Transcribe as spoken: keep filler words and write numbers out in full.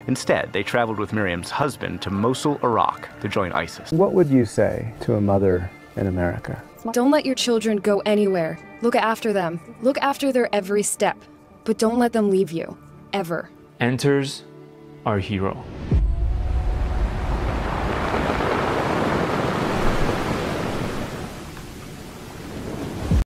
Instead, they traveled with Miriam's husband to Mosul, Iraq, to join ISIS. What would you say to a mother in America? Don't let your children go anywhere. Look after them. Look after their every step. But don't let them leave you. Ever. Enters our hero.